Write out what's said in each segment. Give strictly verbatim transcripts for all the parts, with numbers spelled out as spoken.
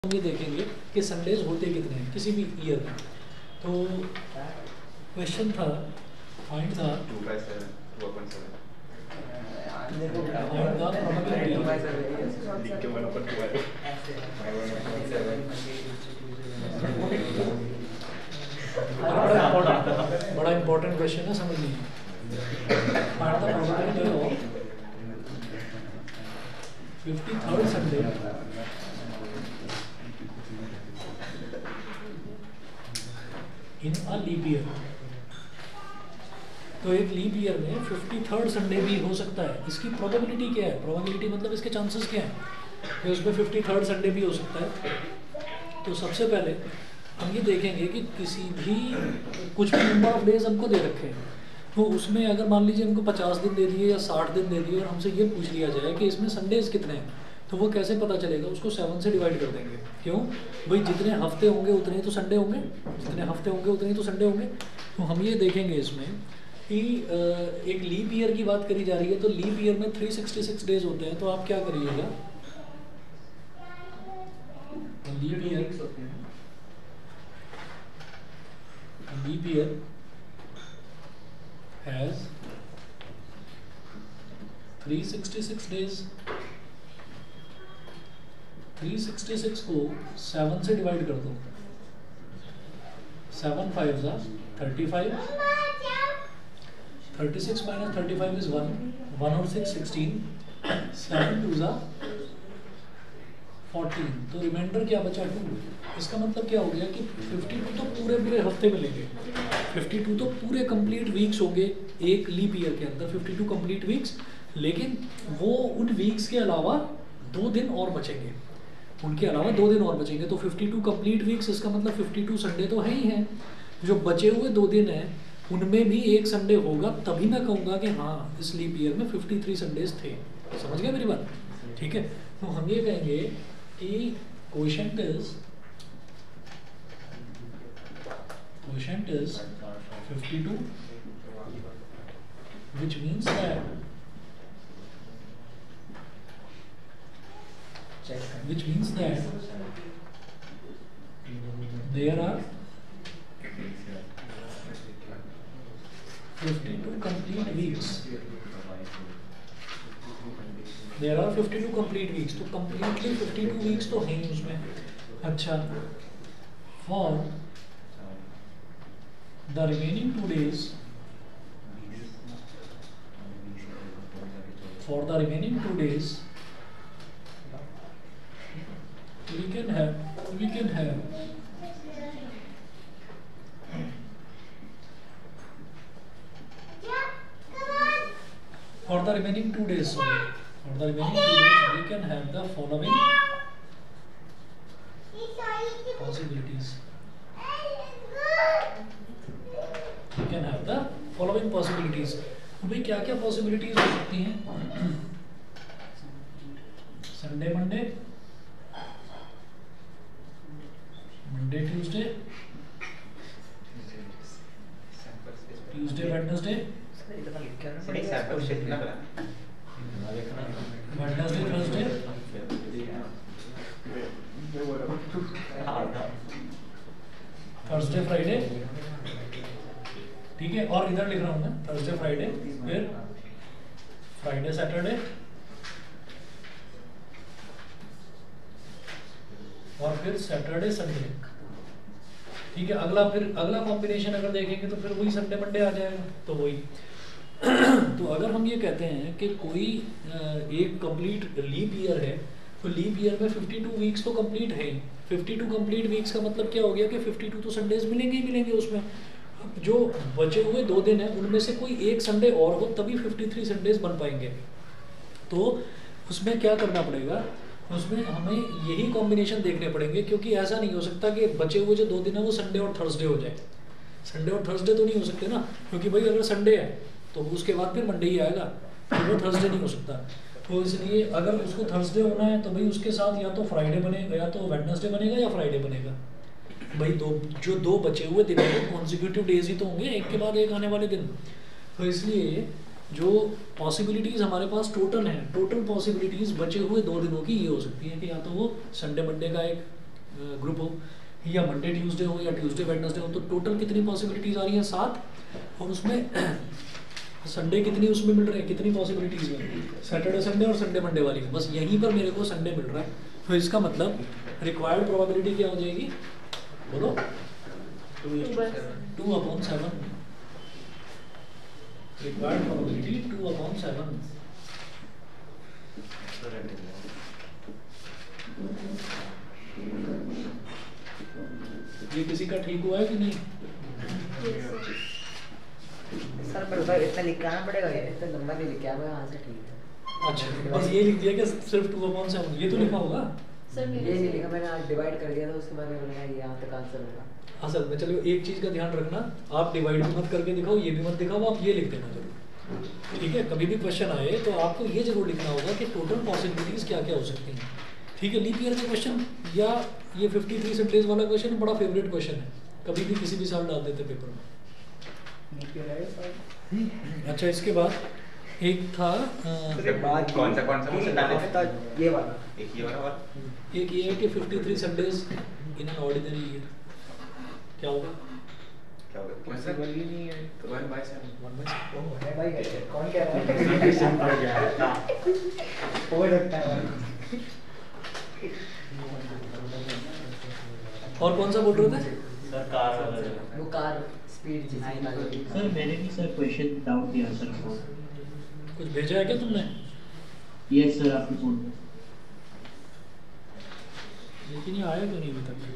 हम ये देखेंगे कि संडेज होते कितने हैं किसी भी ईयर में। तो क्वेश्चन था फाइंड द बड़ा इंपॉर्टेंट क्वेश्चन है, समझ लीजिए। Find the probability of fifty third Sunday in a leap year. तो एक लीप ईयर में फिफ्टी थर्ड संडे भी हो सकता है। इसकी प्रोबेबिलिटी क्या है? प्रोबेबिलिटी मतलब इसके चांसेस क्या हैं कि उसमें फिफ्टी थर्ड संडे भी हो सकता है। तो सबसे पहले हम ये देखेंगे कि किसी भी कुछ भी नंबर ऑफ डेज हमको दे रखे हैं, तो उसमें अगर मान लीजिए हमको पचास दिन दे दिए या साठ दिन दे दिए और हमसे ये पूछ लिया जाए कि इसमें संडेज कितने हैं, तो वो कैसे पता चलेगा? उसको सेवन से डिवाइड कर देंगे। क्यों भाई? जितने हफ्ते होंगे उतने ही तो संडे होंगे, जितने हफ्ते होंगे उतने ही तो संडे होंगे। तो हम ये देखेंगे इसमें कि एक लीप ईयर की बात करी जा रही है, तो लीप ईयर में थ्री सिक्सटी सिक्स डेज होते हैं। तो आप क्या करिएगा, leap year leap year has three sixty six days. Three sixty six को सेवन से डिवाइड कर दो। सेवन फाइव ज़ा thirty five, thirty six minus thirty five is one, one और सिक्स सिक्सटीन, सेवन टू ज़ा फोर्टीन। तो remainder क्या बचा? टू। इसका मतलब क्या हो गया कि फिफ्टी टू तो पूरे पूरे हफ्ते मिलेंगे, फिफ्टी टू तो पूरे कंप्लीट वीक्स होंगे एक लीप ईयर के अंदर, फिफ्टी टू कंप्लीट वीक्स। लेकिन वो उन वीक्स के अलावा दो दिन और बचेंगे, उनके अलावा दो दिन और बचेंगे। तो फिफ्टी टू कंप्लीट वीक्स, इसका मतलब फिफ्टी टू संडे तो है ही है। जो बचे हुए दो दिन हैं उनमें भी एक संडे होगा, तभी मैं कहूँगा कि हाँ इस लीप ईयर में फिफ्टी थ्री संडेज थे। समझ गया मेरी बात? ठीक है। तो हम ये कहेंगे कि quotient is quotient is fifty two, which means that which means that there are fifty-two complete weeks. There are fifty-two complete weeks. तो completely fifty-two weeks तो हैं ही उसमें। अच्छा, for the remaining two days, for the remaining two days, we can have we can have for the remaining two days sorry, for the remaining two days we can have the following possibilities. We can have the following possibilities. भाई क्या क्या possibilities हो सकती हैं? Sunday Monday, Monday Tuesday, Tuesday Wednesday, Wednesday Thursday, Thursday Friday. ठीक है, और इधर लिख रहा हूँ मैं थर्सडे फ्राइडे, फिर फ्राइडे सैटरडे, और फिर सैटरडे संडे। ठीक है, अगला फिर अगला कॉम्बिनेशन अगर देखेंगे तो फिर वही संडे मंडे आ जाएगा। तो वही तो अगर हम ये कहते हैं कि कोई एक कंप्लीट लीप ईयर है, तो लीप ईयर में फिफ्टी टू वीक्स तो कंप्लीट है। फिफ्टी टू कंप्लीट वीक्स का मतलब क्या हो गया कि फिफ्टी टू तो संडेज मिलेंगे ही मिलेंगे उसमें। जो बचे हुए दो दिन हैं उनमें से कोई एक संडे और हो तभी फिफ्टी थ्री संडेज बन पाएंगे। तो उसमें क्या करना पड़ेगा? उसमें हमें यही कॉम्बिनेशन देखने पड़ेंगे, क्योंकि ऐसा नहीं हो सकता कि बचे हुए जो दो दिन है वो संडे और थर्सडे हो जाए। संडे और थर्सडे तो नहीं हो सकते ना, क्योंकि भाई अगर संडे है तो उसके बाद फिर मंडे ही आएगा, तो वो थर्सडे नहीं हो सकता। तो इसलिए अगर उसको थर्सडे होना है तो भाई उसके साथ या तो फ्राइडे बनेगा या तो वेडनेसडे बनेगा या फ्राइडे बनेगा। भाई दो जो दो बचे हुए दिन है कॉन्जिक्यूटिव डेज ही तो होंगे, एक के बाद एक आने वाले दिन। तो इसलिए जो पॉसिबिलिटीज़ हमारे पास टोटल हैं, टोटल पॉसिबिलिटीज़ बचे हुए दो दिनों की ये हो सकती है कि या तो वो संडे मंडे का एक ग्रुप हो, या मंडे ट्यूसडे हो, या ट्यूसडे वेडनेसडे हो, तो टोटल कितनी पॉसिबिलिटीज़ आ रही हैं? सात। और उसमें संडे कितनी उसमें मिल रही है, कितनी पॉसिबिलिटीज़ हैं? सैटरडे संडे और संडे मंडे वाली में, बस यहीं पर मेरे को संडे मिल रहा है। तो इसका मतलब रिक्वायर्ड प्रोबेबिलिटी क्या हो जाएगी, बोलो? Two upon seven. Required probability two upon seven. ये किसी का ठीक हुआ है कि नहीं? सर पर सर इतना लिख के आना पड़ेगा, ये इतना लंबा नहीं लिख के आया, यहाँ से ठीक है। अच्छा, बस ये लिख दिया कि सिर्फ टू अपॉन सेवन, ये तो लिखा होगा सर? ये नहीं लिखा मैंने, आज डिवाइड कर दिया था, उसके बाद मैंने कहा यहाँ तक आंसर होगा। हाँ सर, मैं चलो एक चीज़ का ध्यान रखना, आप डिवाइड भी मत करके दिखाओ, ये भी मत दिखाओ, आप ये लिख देना जरूर, ठीक है? कभी भी क्वेश्चन आए तो आपको ये जरूर लिखना होगा कि टोटल पॉसिबिलिटीज़ क्या क्या हो सकती हैं, ठीक है? लीप ईयर का क्वेश्चन या ये फिफ्टी थ्री संडेज वाला क्वेश्चन बड़ा फेवरेट क्वेश्चन है, कभी भी किसी भी साल डाल देते पेपर में। अच्छा, इसके बाद एक था कौन सा कौन सा डाले? ये वाला, एक ये वाला और एक ये है कि fifty three Sundays in an ordinary year क्या होगा? क्या होगा? कौन सा ही नहीं है तो one by seven. One by seven. ओ है भाई, कौन कह रहा है? हो सकता है। और कौन सा बोल रहे थे? सर कार वाला, वो कार स्पीड जिसकी वाली। सर मैंने भी सर क्वेश्चन डाउट दिया सर को। कुछ भेजा है क्या तुमने? यस सर, आपके फोन पे। लेकिन ये आया क्यों नहीं अभी तक?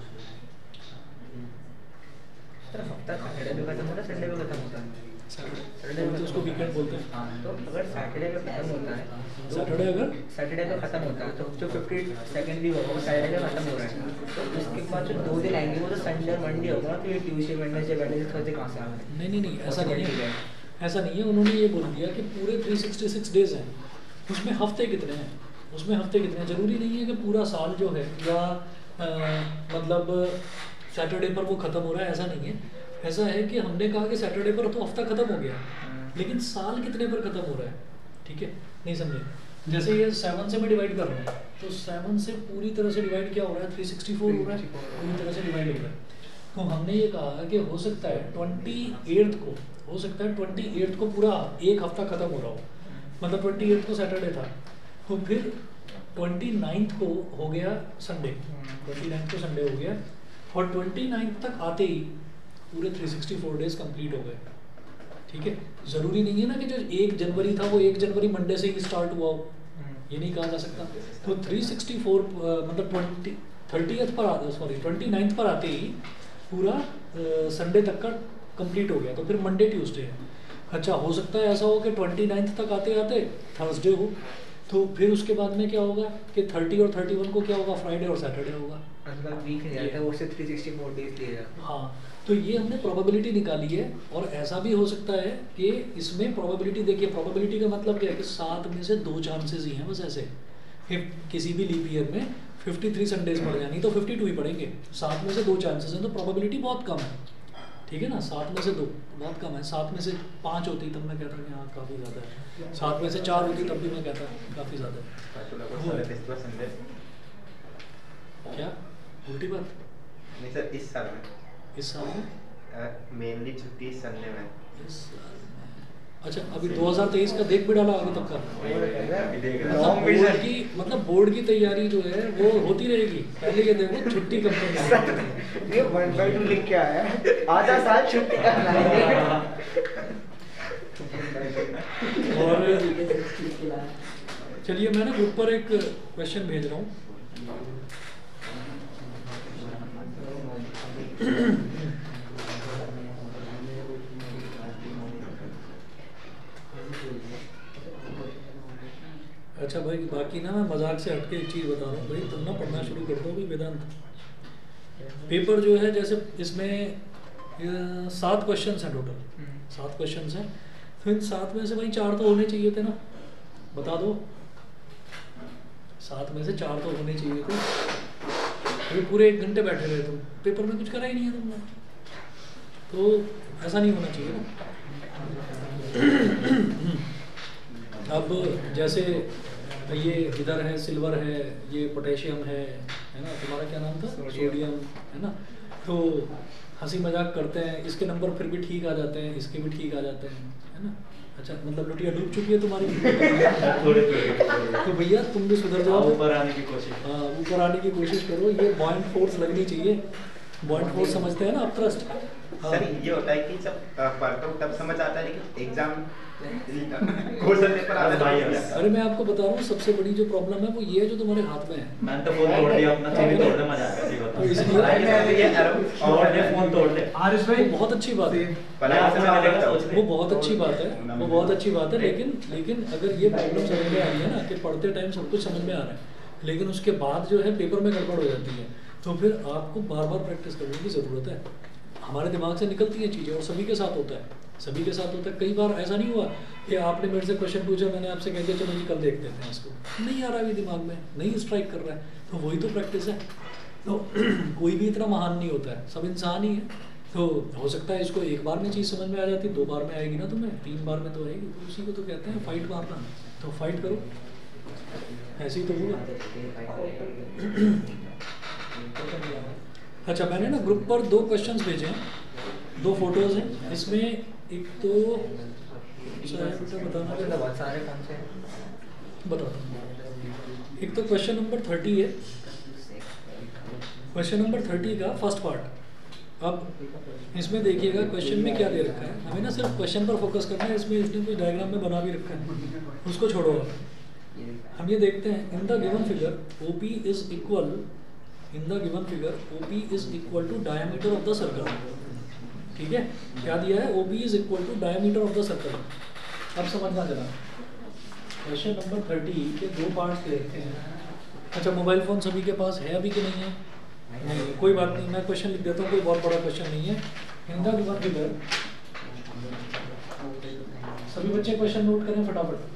सर हफ्ता सैटरडे पे खत्म होता है, संडे पे खत्म होता है। सैटरडे तो उसको वीकेंड बोलते हैं। हाँ, तो अगर सैटरडे पे खत्म होता है, सैटरडे अगर सैटरडे पे खत्म होता है तो जो फिफ्टी सेकेंड भी होगा वो सैटरडे पे खत्म हो रहा है, तो उसके बाद जो दो दिन आएंगे वो तो संडे और मंडे होगा, तो ये ट्यूसडे वेडनेसडे वेडनेसडे थर्सडे कहाँ से आ गए? नहीं नहीं नहीं, ऐसा नहीं है, ऐसा नहीं है। उन्होंने ये बोल दिया कि पूरे थ्री सिक्सटी सिक्स डेज हैं, उसमें हफ्ते कितने हैं, उसमें हफ्ते कितने हैं। ज़रूरी नहीं है कि पूरा साल जो है या आ, मतलब सैटरडे पर वो ख़त्म हो रहा है, ऐसा नहीं है। ऐसा है कि हमने कहा कि सैटरडे पर तो हफ्ता ख़त्म हो गया, लेकिन साल कितने पर ख़त्म हो रहा है, ठीक है? नहीं समझे? जैसे ये सेवन से मैं डिवाइड कर रहा हूँ, तो सेवन से पूरी तरह से डिवाइड क्या हो रहा है? थ्री सिक्सटी फोर हो रहा है, पूरी तरह से डिवाइड हो रहा है। तो हमने ये कहा कि हो सकता है ट्वेंटी एट्थ को, हो सकता है ट्वेंटी एट्थ को पूरा एक हफ्ता ख़त्म हो रहा हो, मतलब ट्वेंटी एट्थ को सैटरडे था, तो फिर ट्वेंटी नाइन्थ को हो गया संडे, ट्वेंटी नाइन्थ को संडे हो गया, और ट्वेंटी नाइन्थ तक आते ही पूरे three sixty four days complete हो गए, ठीक है? ज़रूरी नहीं है ना कि जो एक जनवरी था वो एक जनवरी मंडे से ही स्टार्ट हुआ हो, ये नहीं कहा जा सकता। तो थ्री सिक्सटी फोर मतलब ट्वेंटी थर्टीथ पर आ सॉरी ट्वेंटी नाइन्थ पर आते ही पूरा संडे तक का कंप्लीट हो गया, तो फिर मंडे ट्यूसडे है। अच्छा, हो सकता है ऐसा हो कि ट्वेंटी नाइन्थ तक आते आते थर्सडे हो, तो फिर उसके बाद में क्या होगा कि थर्टी और थर्टी वन को क्या होगा? फ्राइडे और सैटरडे होगा। वीक नहीं आता, वो से थ्री सिक्सटी फोर डेज लिए जाता। हाँ, तो ये हमने प्रोबेबिलिटी निकाली है। और ऐसा भी हो सकता है कि इसमें प्रोबेबिलिटी, देखिए प्रोबेबिलिटी का मतलब क्या है कि सात में से दो चांसेस ही हैं बस। ऐसे if किसी भी लीप ईयर में फिफ्टी थ्री संडेज पड़ जाए, नहीं तो फिफ्टी टू ही पड़ेंगे, सात में से दो चांसेस हैं, तो प्रोबेबिलिटी बहुत कम है, ठीक है ना? सात में से दो बहुत कम है, सात में से पाँच होती तब मैं कहता कि हाँ काफ़ी ज़्यादा है, सात में से चार होती तब भी मैं कहता काफ़ी ज़्यादा है। क्या उल्टी बात? नहीं सर, इस साल में, इस साल में मेनली छुट्टी इस संडे में। इस साल में अच्छा, अभी दो हज़ार तेईस का देख भी डाला आगे तक का, मतलब बोर्ड की मतलब बोर्ड की तैयारी जो है वो होती रहेगी। पहले ये देखो छुट्टी कब तक, ये वन बाई टू लिख के आया है, आधा साल छुट्टी करना है। और चलिए मैं ना ग्रुप पर एक क्वेश्चन भेज रहा हूँ। अच्छा भाई, बाकी ना मैं मजाक से हटके एक चीज़ बता रहा हूँ भाई, तुम ना पढ़ना शुरू कर दो भी वेदांत। पेपर जो है जैसे इसमें सात क्वेश्चंस हैं टोटल, सात क्वेश्चंस हैं, तो इन सात में से भाई चार तो होने चाहिए थे ना, बता दो। सात में से चार तो होने चाहिए थे। अभी पूरे एक घंटे बैठे रहे तुम, पेपर में कुछ करा ही नहीं है तुमने, तो ऐसा नहीं होना चाहिए ना। अब जैसे ये इधर है सिल्वर है, ये पोटेशियम है, है ना, तुम्हारा क्या नाम था? सोडियम। सोडियम, है ना। तो हंसी मजाक करते हैं, इसके नंबर फिर भी ठीक आ जाते हैं, इसके भी ठीक आ जाते हैं, है ना। अच्छा, मतलब लुटिया डूब चुकी है तुम्हारी। थोड़े थोड़े तो भैया तुम भी सुधर जाओ, ऊपर आने की कोशिश। हाँ ऊपर आने की कोशिश करो। ये बॉइंट फोर्स लगनी चाहिए, बॉइंट फोर्स समझते हैं ना आप, ट्रस्ट। सर ये होता है कि जब पढ़ता हूँ तब समझ आता है, लेकिन एग्जाम क्वेश्चन पेपर आता है। अरे मैं आपको बता रहा हूँ, सबसे बड़ी जो प्रॉब्लम है वो ये है जो तुम्हारे हाथ में है। मैंने तो फोन तोड़ दिया अपना, टीवी तोड़ दे, मजा आ गया, सही तो बताओ। इसलिए ये तोड़ दे, फोन तोड़ दे। आरिश वो भाई बहुत अच्छी बात है, पढ़ाई से मैं देखता हूँ। वो बहुत अच्छी बात है, वो बहुत अच्छी बात है। लेकिन लेकिन अगर ये प्रॉब्लम समझ में आ रही है ना कि पढ़ते टाइम सब कुछ समझ में आ रहा है, लेकिन उसके बाद जो है पेपर में गड़बड़ हो जाती है, तो फिर आपको बार बार प्रैक्टिस करने की ज़रूरत है। हमारे दिमाग से निकलती हैं चीज़ें, और सभी के साथ होता है, सभी के साथ होता है। कई बार ऐसा नहीं हुआ कि आपने मेरे से क्वेश्चन पूछा, मैंने आपसे कह दिया चलो जी कल देख लेते हैं इसको, नहीं आ रहा अभी दिमाग में, नहीं स्ट्राइक कर रहा है, तो वही तो प्रैक्टिस है। तो कोई भी इतना महान नहीं होता है, सब इंसान ही है। तो हो सकता है इसको एक बार में चीज़ समझ में आ जाती, दो बार में आएगी ना तुम्हें, तीन बार में तो आएगी। तो उसी को तो कहते हैं फाइट मारना। तो फाइट करो, ऐसे ही तो होगा। अच्छा, मैंने ना ग्रुप पर दो क्वेश्चंस भेजे हैं, दो फोटोज हैं। इसमें एक तो बताना बहुत सारे कौन से बताता हूँ। एक तो क्वेश्चन नंबर थर्टी है, क्वेश्चन नंबर थर्टी का फर्स्ट पार्ट। अब इसमें देखिएगा क्वेश्चन में क्या दे रखा है, हमें ना सिर्फ क्वेश्चन पर फोकस करना है। इसमें इसने कोई डायग्राम में बना भी रखा है, उसको छोड़ो। हम ये देखते हैं, in the given figure O P is equal in the given figure O P is equal to diameter of the circle। ठीक है, क्या दिया है? O P is equal to diameter of the circle। अब समझना जरा, क्वेश्चन नंबर थर्टी के दो पार्ट्स दे रखे हैं। अच्छा, मोबाइल फ़ोन सभी के पास है अभी कि नहीं है? नहीं, कोई बात नहीं, मैं क्वेश्चन लिख देता हूँ, कोई बहुत बड़ा क्वेश्चन नहीं है। इन द गिवन फिगर, सभी बच्चे क्वेश्चन नोट करें फटाफट।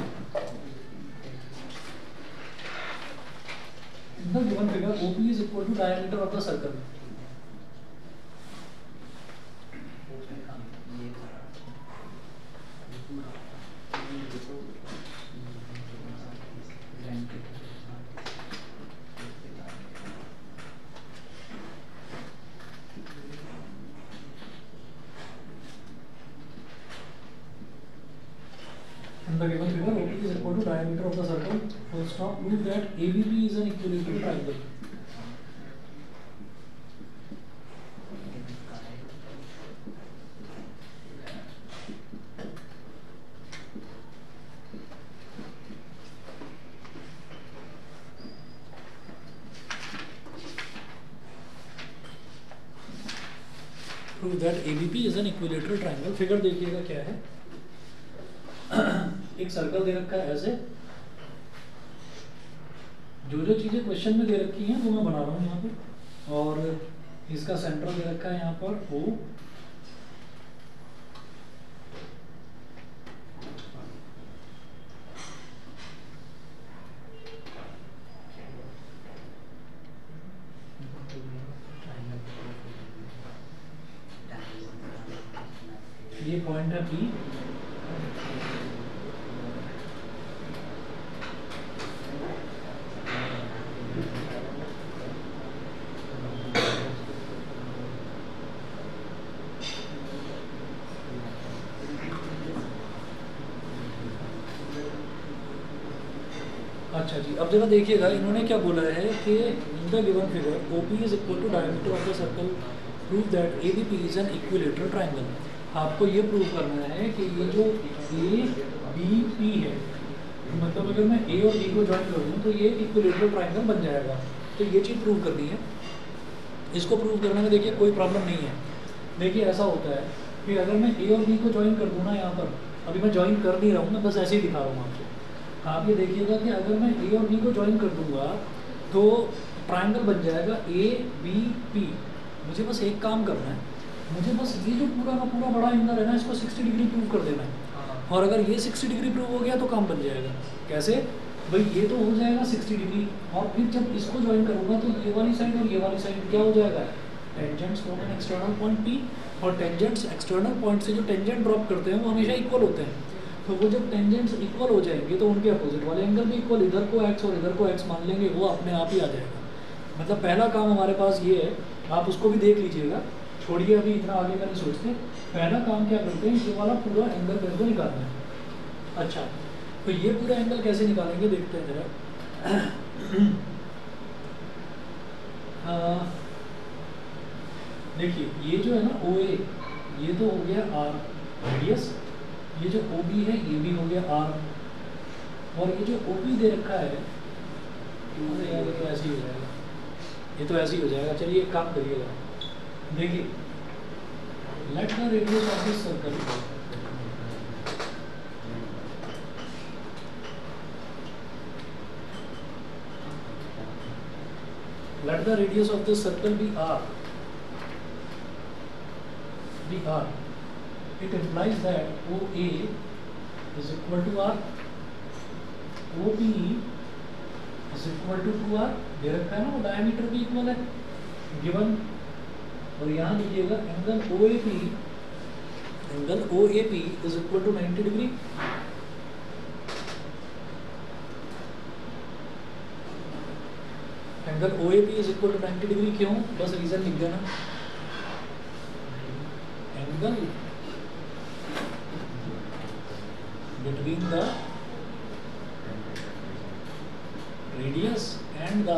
The given figure O P is equal to diameter of the circle। In the given figure, O P is equal to diameter of the circle. First stop, prove that A B P is an equilateral triangle। Prove that A B P is an equilateral triangle। Figure देखिएगा क्या है, एक circle दे रखा है ऐसे। जो जो चीजें क्वेश्चन में दे रखी हैं वो मैं बना रहा हूँ यहाँ पे, और इसका सेंटर दे रखा है यहाँ पर O। ये पॉइंट है P। अच्छा जी, अब जरा देखिएगा इन्होंने क्या बोला है कि in the given figure O P is equal to diameter of the circle, prove that A B P is an equilateral triangle। आपको ये प्रूव करना है कि ये जो A B P है, मतलब अगर मैं A और B को ज्वाइन कर दूँ तो ये इक्विलेटरल ट्रायंगल बन जाएगा। तो ये चीज़ प्रूव करनी है। इसको प्रूव करने में देखिए कोई प्रॉब्लम नहीं है। देखिए ऐसा होता है कि अगर मैं A और B को ज्वाइन कर दूँ ना, यहाँ पर अभी मैं ज्वाइन कर नहीं रहा हूँ, मैं बस ऐसे ही दिखा रहा हूँ आपको। आप ये देखिएगा कि अगर मैं A और B को ज्वाइन कर दूँगा तो ट्रायंगल बन जाएगा A B P। मुझे बस एक काम करना है, मुझे बस ये जो पूरा का पूरा बड़ा एंगल है ना, इसको साठ डिग्री प्रूव कर देना है। और अगर ये साठ डिग्री प्रूव हो गया तो काम बन जाएगा। कैसे भाई? ये तो हो जाएगा साठ डिग्री, और फिर जब इसको ज्वाइन करूँगा तो ये वाली साइड और ये वाली साइड क्या हो जाएगा? Tangents from an external point P। और टेंजेंट्स एक्सटर्नल पॉइंट से जो टेंजेंट ड्रॉप करते हैं वो हमेशा इक्वल होते हैं। तो वो जब टेंजेंट्स इक्वल हो जाएंगे तो उनके अपोजिट वाले एंगल भी इक्वल, इधर को x और इधर को x मान लेंगे, वो अपने आप ही आ जाएगा। मतलब पहला काम हमारे पास ये है, आप उसको भी देख लीजिएगा, छोड़िए अभी इतना आगे का नहीं सोचते। पहला काम क्या करते हैं, ये वाला पूरा एंगल मेरे को निकालना है। अच्छा, तो ये पूरा एंगल कैसे निकालेंगे देखते हैं जरा। देखिए ये जो है ना ओ ए, ये तो हो गया आर रेडियस, ये जो ओ बी है ये भी हो गया आर, और ये जो ओ पी दे रखा है अरे यार ये तो ऐसे ही हो जाएगा, ये तो ऐसे ही हो जाएगा। चलिए एक काम करिएगा, देखिए let the radius of this circle, let the radius of this circle be r, be r. It implies that O A is equal to r, O B is equal to two r, दे रखा है ना, वो diameter भी equal है given. और यहाँ लीजिएगा angle O A P, angle O A P is equal to ninety degree. Angle O A P is equal to ninety degree क्यों, बस रीजन लिख देना, angle between the radius and the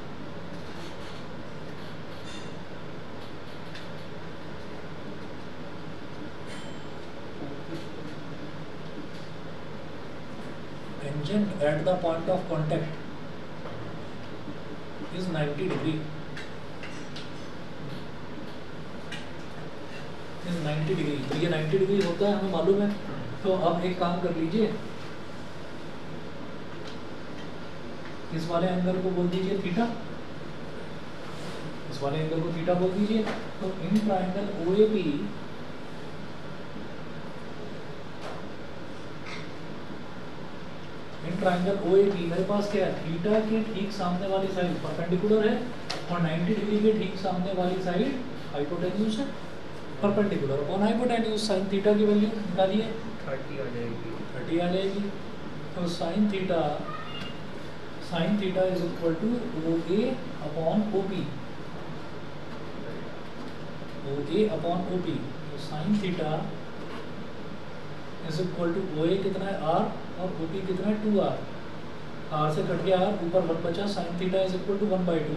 tangent at the point of contact is ninety degree, is ninety degree. तो ये ninety degree होता है, हमें मालूम है। तो अब एक काम कर लीजिए, इस वाले एंगल को बोल दीजिए थीटा, इस वाले एंगल को थीटा बोल दीजिए। तो in triangle O A P in triangle O A P मेरे पास क्या है, थीटा के ठीक सामने वाली साइड परपेंडिकुलर है और नाइंटी डिग्री के ठीक सामने वाली साइड हाइपोटेन्यूज है, perpendicular upon hypotenuse. Sine theta की वैल्यू निकालिए, थर्टी आ जाएगी, थर्टी आ जाएगी। तो sine theta sine theta is equal to O A upon O P, O A upon O P. तो sine theta is equal to O A कितना है आर, और ओ पी कितना है टू आर, आर से कट गया r, ऊपर one बचा, sine theta is equal to one by two.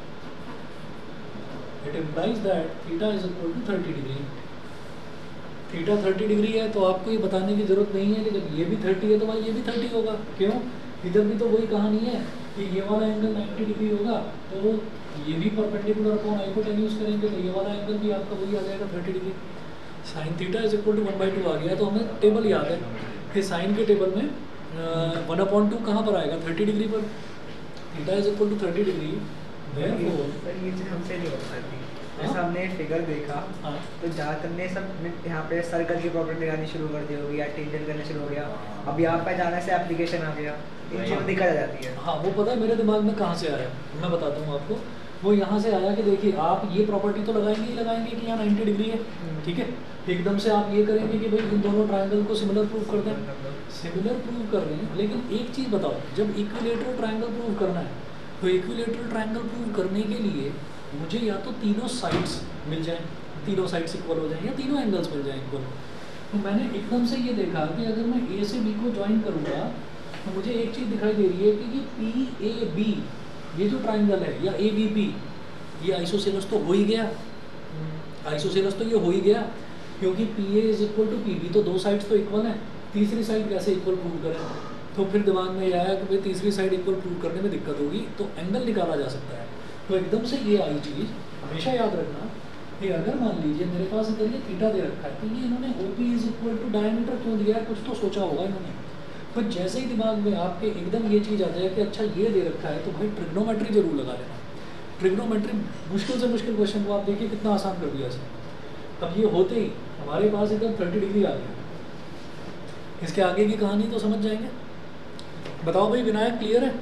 It implies that theta is equal to thirty degree. Theta thirty degree है तो आपको ये बताने की जरूरत नहीं है कि जब ये भी थर्टी है तो भाई ये भी थर्टी होगा। क्यों, इधर भी तो वही कहानी है कि ये वाला एंगल नाइंटी डिग्री होगा तो ये भी परपेंडिकुलर अपॉन हाइपोटेन्यूज करेंगे तो ये वाला एंगल भी आपका वही आ जाएगा thirty degree. Sine theta is equal to one by two आ गया, तो हमें टेबल याद है कि साइन के टेबल में वन अपॉन टू कहाँ पर आएगा, थर्टी डिग्री पर। Theta is equal to thirty degree, therefore sir ये चीज़ हमसे नहीं हो सकती। जैसे हमने फिगर देखा हाँ तो ज़्यादातर ने सब यहाँ पे सर्कल की प्रॉपर्टी लगानी शुरू कर दी होगी या टेंजेंट करना शुरू हो गया। अब यहाँ पे जाने से एप्लीकेशन आ गया, इन चीज़ों दिक्कत आ जाती है। हाँ वो पता है मेरे दिमाग में कहाँ से आया, मैं बताता हूँ आपको। वो यहाँ से आया कि देखिए आप ये प्रॉपर्टी तो लगाएंगे ही लगाएंगे कि यहाँ नाइंटी डिग्री है, ठीक है। एकदम से आप ये करेंगे कि भाई इन दोनों ट्रायंगल को सिमिलर प्रूव कर दें, सिमिलर प्रूव कर रहे हैं। लेकिन एक चीज़ बताओ, जब इक्विलेटरल ट्रायंगल प्रूव करना है तो इक्विलेटरल ट्रायंगल प्रूव करने के लिए मुझे या तो तीनों साइड्स मिल जाएं, तीनों साइड्स इक्वल हो जाएं, या तीनों एंगल्स मिल जाएं इक्वल। तो मैंने एकदम से ये देखा कि अगर मैं ए से बी को ज्वाइन करूँगा तो मुझे एक चीज़ दिखाई दे रही है कि ये पी ए बी ये जो ट्रायंगल है या ए बी पी ये आइसोसेलस तो हो ही गया, आइसोसेलस तो ये हो ही गया क्योंकि P A is equal to P B, तो दो साइड्स तो इक्वल हैं। तीसरी साइड कैसे इक्वल प्रूव करें? तो फिर दिमाग में यह आया कि भाई तीसरी साइड इक्वल प्रूव करने में दिक्कत होगी, तो एंगल निकाला जा सकता है। तो एकदम से ये आई चीज़ हमेशा याद रखना कि अगर मान लीजिए मेरे पास इधर ये थीटा दे रखा है तो ये इन्होंने O P is equal to diameter क्यों दिया है, कुछ तो सोचा होगा इन्होंने। तो जैसे ही दिमाग में आपके एकदम ये चीज़ आ जाए कि अच्छा ये दे रखा है तो भाई ट्रिग्नोमेट्री जरूर लगा लेना। ट्रिग्नोमेट्री मुश्किल से मुश्किल क्वेश्चन को आप देखिए कितना आसान कर दिया इसने। अब ये होते ही हमारे पास एकदम थर्टी डिग्री आ गया। इसके आगे की कहानी तो समझ जाएंगे। बताओ भाई विनायक, क्लियर है?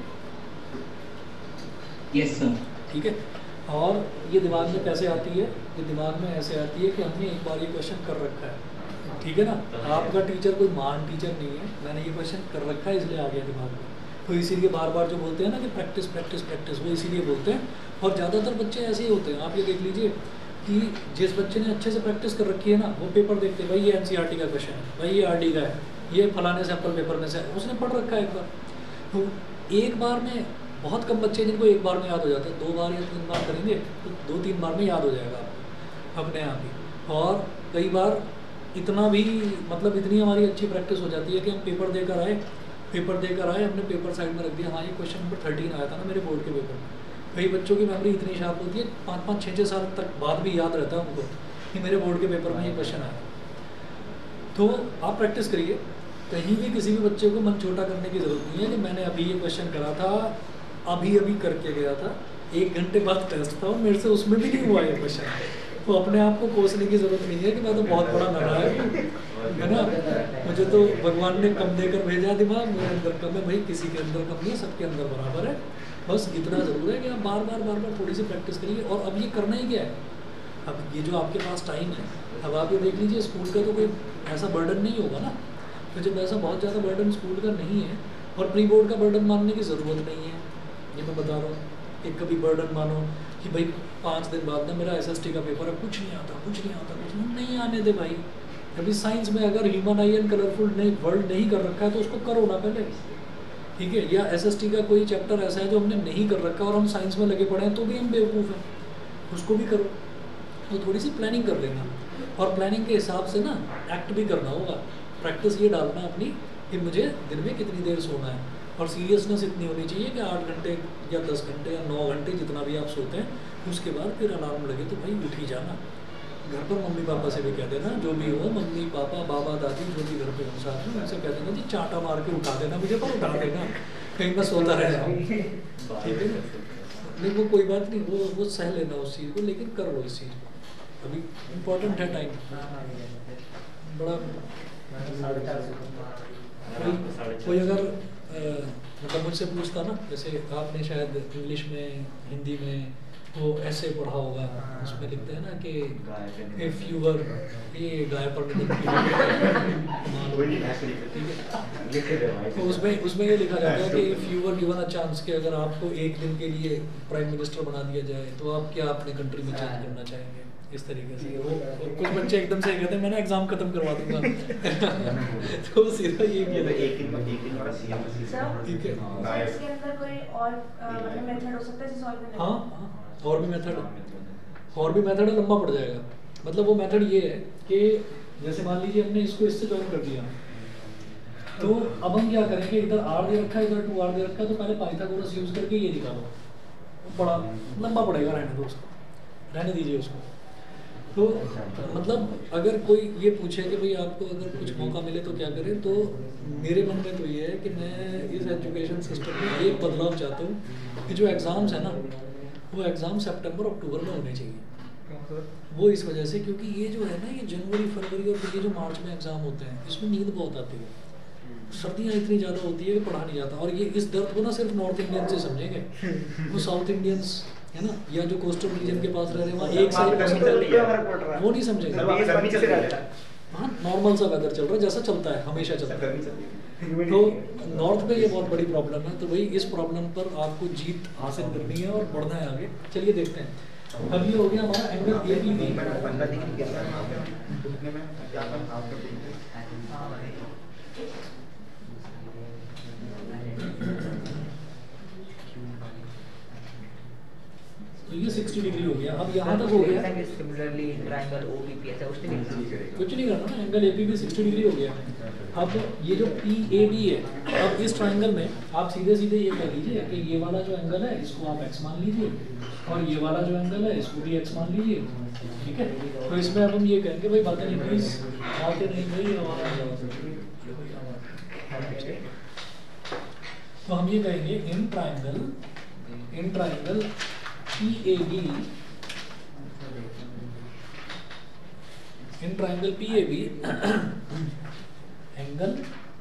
Yes sir. ठीक है। और ये दिमाग में कैसे आती है? ये दिमाग में ऐसे आती है कि हमने एक बार ये क्वेश्चन कर रखा है, ठीक है ना। आपका टीचर कोई महान टीचर नहीं है, मैंने ये क्वेश्चन कर रखा है इसलिए आ गया दिमाग में। तो इसीलिए बार बार जो बोलते हैं ना कि प्रैक्टिस प्रैक्टिस प्रैक्टिस, वो इसीलिए बोलते हैं। और ज़्यादातर बच्चे ऐसे ही होते हैं, आप ये देख लीजिए कि जिस बच्चे ने अच्छे से प्रैक्टिस कर रखी है ना, वो पेपर देखते हैं, भाई ये एन सी आर टी का क्वेश्चन है, भाई ये आर डी का है, ये फलाने सैम्पल पेपर में से है, उसने पढ़ रखा है एक बार। तो एक बार में बहुत कम बच्चे जिनको एक बार में याद हो जाता है, दो बार या तीन बार करेंगे तो दो तीन बार में याद हो जाएगा आपको अपने आप ही। और कई बार इतना भी मतलब इतनी हमारी अच्छी प्रैक्टिस हो जाती है कि हम पेपर देकर आए पेपर देकर आए हमने पेपर साइड में रख दिया, हाँ ये क्वेश्चन नंबर थर्टीन आया था ना मेरे बोर्ड के पेपर में। कई बच्चों की मेमोरी इतनी शार्प होती है, पाँच पाँच छः छः साल तक बाद भी याद रहता है उनको कि मेरे बोर्ड के पेपर में ये क्वेश्चन आया। तो आप प्रैक्टिस करिए, कहीं भी किसी भी बच्चे को मन छोटा करने की ज़रूरत नहीं है कि मैंने अभी ये क्वेश्चन करा था, अभी अभी करके गया था, एक घंटे बाद टेस्ट था और मेरे से उसमें भी नहीं हुआ ये क्वेश्चन। तो अपने आप को कोसने की ज़रूरत नहीं है कि मैं तो बहुत बड़ा नालायक हूँ, है ना, मुझे तो भगवान ने कम देकर भेजा दिमाग, मेरे अंदर कम है। भाई किसी के अंदर कम नहीं है, सबके अंदर बराबर है। बस इतना ज़रूर है कि आप बार बार बार बार थोड़ी सी प्रैक्टिस करिए। और अब ये करना ही क्या है, अब ये जो आपके पास टाइम है, अब आप ये देख लीजिए स्कूल का तो कोई ऐसा बर्डन नहीं होगा ना। तो जब ऐसा बहुत ज़्यादा बर्डन स्कूल का नहीं है और प्री बोर्ड का बर्डन मानने की ज़रूरत नहीं है, ये मैं बता रहा हूँ। एक कभी बर्डन मानो कि भाई पाँच दिन बाद ना मेरा एस एस टी का पेपर है, कुछ नहीं आता कुछ नहीं आता कुछ नहीं, नहीं आने दे भाई। अभी साइंस में अगर ह्यूमन आई एंड कलरफुल नहीं वर्ल्ड नहीं कर रखा है तो उसको करो ना पहले, ठीक है। या एस एस टी का कोई चैप्टर ऐसा है जो हमने नहीं कर रखा और हम साइंस में लगे पड़े हैं तो भी हम बेवकूफ़ हैं, उसको भी करो। तो थोड़ी सी प्लानिंग कर लेना और प्लानिंग के हिसाब से ना एक्ट भी करना होगा। प्रैक्टिस ये डालना अपनी कि मुझे दिन में कितनी देर सोना है, और सीरियसनेस इतनी होनी चाहिए कि आठ घंटे या दस घंटे या नौ घंटे जितना भी आप सोते हैं, उसके बाद फिर अलार्म लगे तो भाई उठ ही जाना। घर पर मम्मी पापा से भी कह देना, जो भी हो, मम्मी पापा बाबा दादी जो भी घर पे हो साथ में, उनसे कह देना जी चाटा मार के उठा देना मुझे, पर उठा देना, कहीं मैं सोता रह जाऊँ, ठीक है। नहीं वो कोई बात नहीं, वो वो सह लेना उस चीज़ को, लेकिन कर लो इस चीज़ को। अभी इम्पोर्टेंट है टाइम बड़ा। कोई अगर मतलब मुझसे पूछता ना, जैसे आपने शायद इंग्लिश में हिंदी में वो ऐसे पढ़ा होगा, उसमें लिखते हैं ना कि इफ यू वर, ये गाय पर तो उसमें उसमें ये लिखा जाता है कि if you were given a chance, कि अगर आपको एक दिन के लिए प्राइम मिनिस्टर बना दिया जाए तो आप क्या अपने कंट्री में चेंज करना चाहेंगे, इस तरीके से। वो कुछ बच्चे एकदम से कहते हैं मैंने एग्जाम खत्म करवा दूंगा तो सीधा ये किया था, एक दिन एक दिन वाला सीएम ठीक है। इसके अंदर कोई और मतलब मेथड हो सकता है जिसे सॉल्व करने का? हाँ और भी मेथड और भी मेथड लंबा पड़ जाएगा। मतलब वो मेथड ये है कि जैसे मान लीजिए हमने इसको इससे ज्वाइन कर दिया, तो अब हम क्या करेंगे, इधर आर दे रखा है इधर टू आर दे रखा है, तो पहले पाइथागोरस यूज करके ये निकालो, बड़ा लंबा पड़ेगा, रहने दो उसको, रहने दीजिए उसको। तो मतलब अगर कोई ये पूछे कि भाई आपको अगर कुछ मौका मिले तो क्या करें, तो मेरे मन में तो ये है कि मैं इस एजुकेशन सिस्टम में एक बदलाव चाहता हूँ कि जो एग्ज़ाम्स है ना, वो एग्ज़ाम सितंबर अक्टूबर में होने चाहिए। वो इस वजह से क्योंकि ये जो है ना, ये जनवरी फरवरी और फिर ये जो मार्च में एग्ज़ाम होते हैं, इसमें नींद बहुत आती है, सर्दियाँ इतनी ज़्यादा होती है कि पढ़ा नहीं जाता। और ये इस दर्द को ना सिर्फ नॉर्थ इंडियन से समझेंगे, वो साउथ इंडियंस है ना, या जो कोस्टल रीजन के पास रह रहे हैं वहाँ एक साल वो नहीं समझेंगे। हाँ नॉर्मल सा वेदर चल रहा है, जैसा चलता है हमेशा चलता है। तो नॉर्थ में ये बहुत बड़ी प्रॉब्लम है, तो भाई इस प्रॉब्लम पर आपको जीत हासिल करनी है और बढ़ना है आगे। चलिए देखते हैं। अब ये हो गया हमारा एंगल ए बी बी। तो ये साठ डिग्री हो गया। अब यहाँ तक हो गया, सिमिलरली ट्रायंगल ओबीपी ऐसा कुछ नहीं करना, कुछ नहीं करना ना, एंगल एपी भी साठ डिग्री हो गया। अब ये जो पी ए बी है, अब इस ट्रायंगल में आप सीधे सीधे ये कह लीजिए कि ये वाला जो एंगल है इसको आप एक्स मान लीजिए, और ये वाला जो एंगल है इसको भी एक्स मान लीजिए, ठीक है। तो इसमें अब हम ये कहेंगे भाई बातें नहीं प्लीज आते नहीं भाई हमारा, तो हम ये कहेंगे in triangle in triangle P A B, in triangle P A B, angle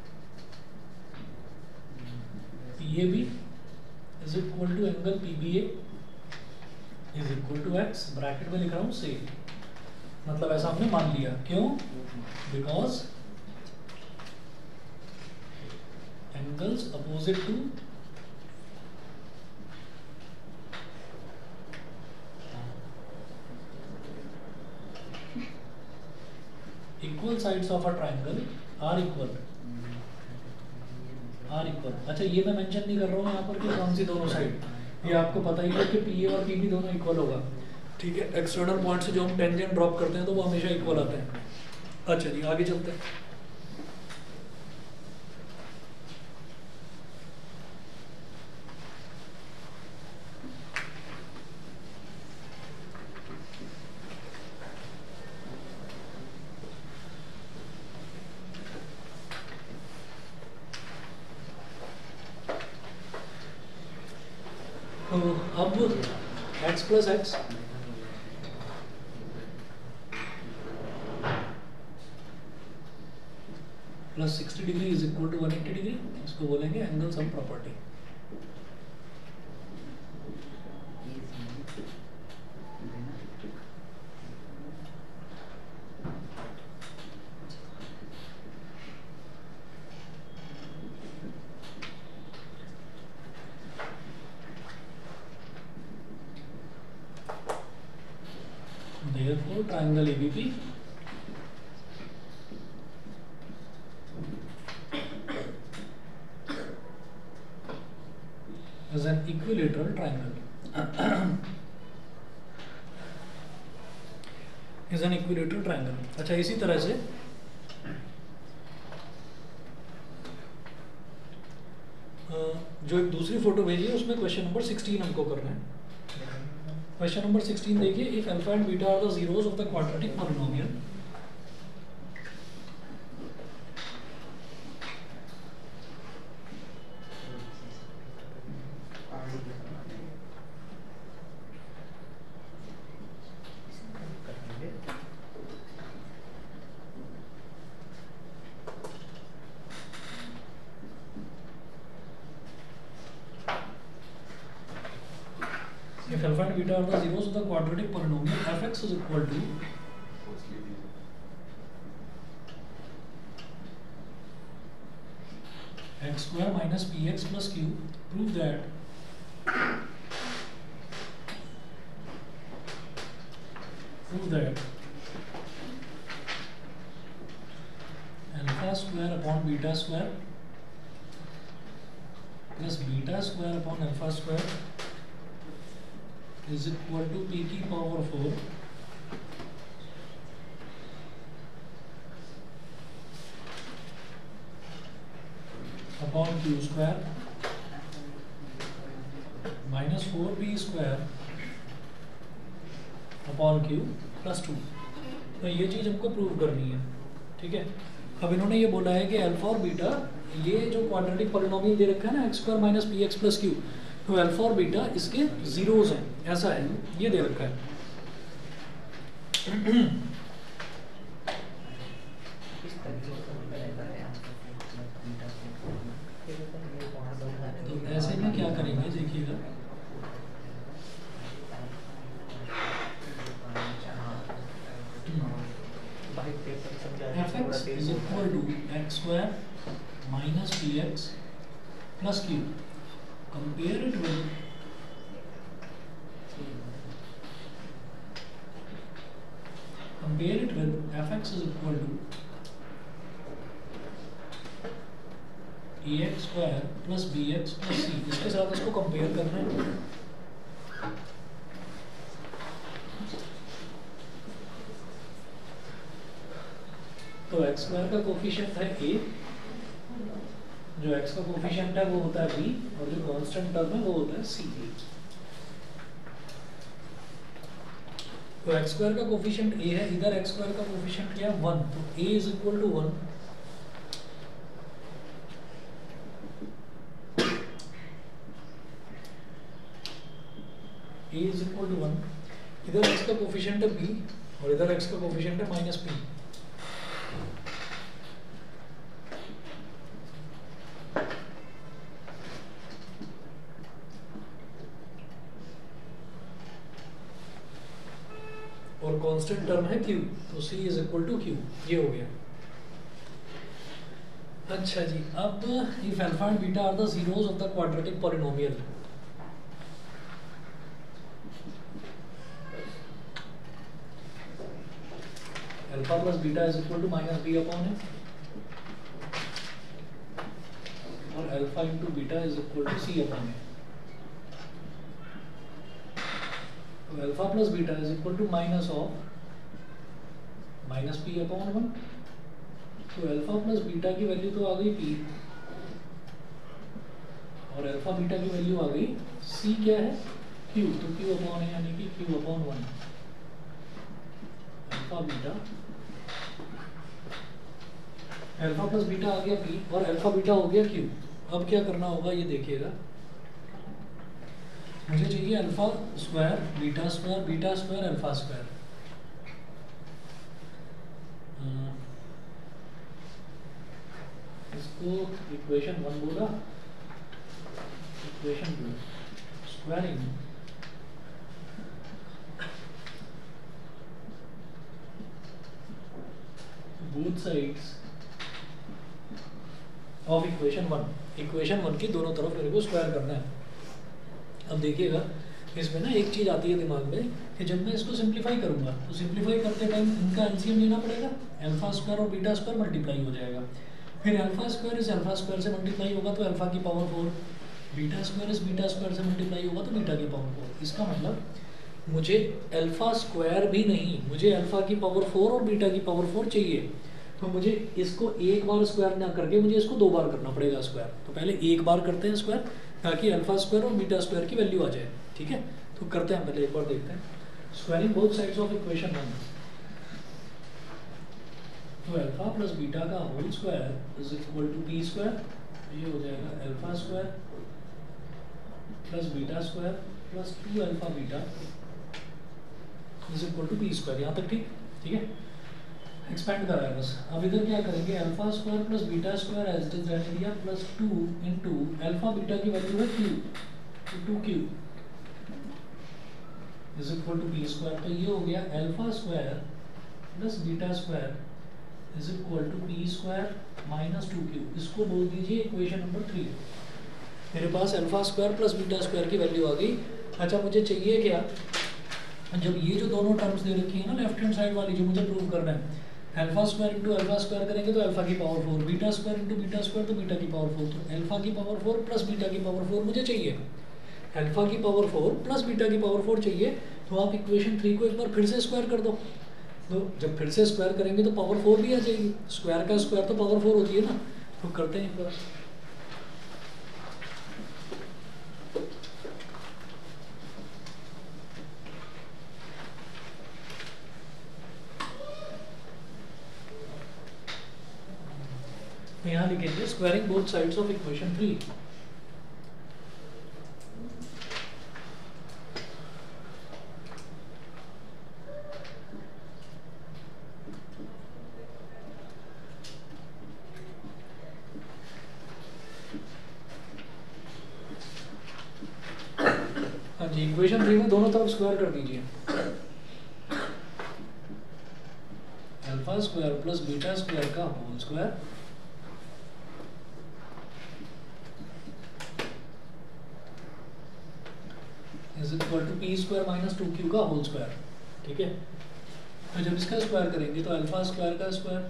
P A B is equal to angle P B A is equal to x, bracket में लिख रहा हूँ से, मतलब ऐसा हमने मान लिया। क्यों? Because angles opposite to equal sides of a triangle are equal are equal अच्छा ये मैं मेंशन नहीं कर रहा हूँ यहाँ पर कि कौन सी दोनों साइड, ये आपको पता ही है कि पी ए और पी बी दोनों इक्वल होगा, ठीक है। एक्सटर्नल पॉइंट से जो हम टेंजेंट ड्रॉप करते हैं तो वो हमेशा इक्वल आते हैं। अच्छा जी आगे चलते हैं। तो अब x plus x plus sixty degree is equal to one eighty degree, इसको बोलेंगे angle sum property. Therefore, triangle A B P is an equilateral triangle. is an equilateral triangle. अच्छा इसी तरह से जो एक दूसरी फोटो भेजी है उसमें क्वेश्चन नंबर सिक्सटीन हमको करना है। क्वेश्चन नंबर सिक्सटीन देखिए, if alpha and beta are the zeros of the quadratic polynomial if alpha and beta are the zeros of the quadratic polynomial, fx is equal to x square minus px plus q. Prove that prove that alpha square upon beta square plus beta square upon alpha square is equal to p की power four upon q square minus four p square upon q plus two. तो ये चीज़ हमको prove करनी है, ठीक है। अब इन्होंने ये बोला है कि अल्फा और बीटा ये जो क्वाड्रेटिक पॉलिनोमियल दे रखा है ना, x square minus p x plus q, तो अल्फा और बीटा इसके जीरोस हैं, ऐसा है, ये दे रखा है। तो ऐसे में क्या करेंगे देखिएगा, fx is equal to x square minus px plus q. Compare it with compare it with fx is equal to ax square plus bx plus c। इसके साथ इसको कंपेयर करना है। तो x स्क्वायर का कोफिशिएंट है a, जो x का कोफिशिएंट है वो होता है b, और जो कांस्टेंट टर्म है वो होता है c। तो x स्क्वायर का कोफिशिएंट a है, इधर x स्क्वायर का कोफिशिएंट क्या है वन, तो a is equal to one. a is equal to one, इधर x का कोफिशिएंट है b और इधर x का कोफिशिएंट है माइनस p। और कांस्टेंट टर्म है q, तो c is equal to q, ये हो गया। अच्छा जी, अब if alpha and beta are the zeros of the quadratic polynomial, alpha plus beta is equal to minus b upon a, और alpha into beta is equal to C upon A. तो alpha plus beta is equal to minus of minus P upon one. तो alpha plus beta की value तो आ गई P, और alpha beta की value आ गई सी क्या है क्यू, तो क्यू अपॉन है यानी कि q upon one alpha beta. Alpha plus beta आ गया पी और अल्फा बीटा हो गया क्यू। अब क्या करना होगा ये देखिएगा, मुझे चाहिए alpha square beta square beta square alpha square. इसको इक्वेशन वन बोला, equation two squaring both sides of equation one. Equation one की दोनों तरफ मेरे को स्क्वायर करना है। अब देखिएगा इसमें ना एक चीज़ आती है दिमाग में कि जब मैं इसको सिंप्लीफाई करूंगा तो सिंप्लीफाई करते टाइम इनका एलसीएम लेना पड़ेगा, अल्फा स्क्वायर और बीटा स्क्वायर मल्टीप्लाई हो जाएगा, फिर अल्फा स्क्वायर इस अल्फा स्क्वायर से मल्टीप्लाई होगा तो अल्फा की पावर फोर, बीटा स्क्वायर इस बीटा स्क्वायर से मल्टीप्लाई होगा तो बीटा की पावर फोर। इसका मतलब मुझे अल्फा स्क्वायर भी नहीं, मुझे अल्फा की पावर फोर और बीटा की पावर फोर चाहिए। तो मुझे इसको एक बार स्क्वायर ना करके मुझे इसको दो बार करना पड़ेगा स्क्वायर। तो पहले एक बार करते हैं स्क्वायर ताकि अल्फा स्क्वायर और बीटा स्क्वायर की वैल्यू आ जाए। ठीक है, तो करते हैं पहले एक बार देखते हैं squaring both sides of equation one. तो अल्फा प्लस बीटा का whole square is equal to p square, ये हो जाएगा alpha square plus beta square plus two alpha beta is equal to p square. यहाँ तक ठीक ठीक है, एक्सपेंड करा है बस। अब इधर क्या करेंगे, alpha square plus beta square as it is रहने दिया plus two into alpha beta की वैल्यू है क्यू, तो two q is equal to p square. तो ये हो गया alpha square plus beta square is equal to p square minus two q. इसको बोल दीजिए इक्वेशन नंबर थ्री। मेरे पास alpha square plus beta square की वैल्यू आ गई। अच्छा मुझे चाहिए क्या, जब ये जो दोनों टर्म्स दे रखी है ना लेफ्ट हैंड साइड वाली जो मुझे प्रूव करना है, alpha square into alpha square करेंगे तो अल्फा की power four, beta square into beta square तो बीटा की पावर फोर। तो अल्फा की पावर फोर प्लस बीटा की पावर फोर मुझे चाहिए, अल्फा की पावर फोर प्लस बीटा की पावर फोर चाहिए। तो आप इक्वेशन थ्री को एक बार फिर से स्क्वायर कर दो। तो जब फिर से स्क्वायर करेंगे तो पावर फोर भी आ जाएगी, स्क्वायर का स्क्वायर तो पावर फोर होती है ना। तो करते हैं एक बार, यहाँ लिखेंगे squaring both sides of equation three. हाँ जी, इक्वेशन थ्री में दोनों तरफ स्क्वायर कर दीजिए। Alpha square plus beta square का whole square is equal to p square minus two q का होल स्क्वायर। ठीक है, तो जब इसका स्क्वायर करेंगे तो अल्फा स्क्वायर का स्क्वायर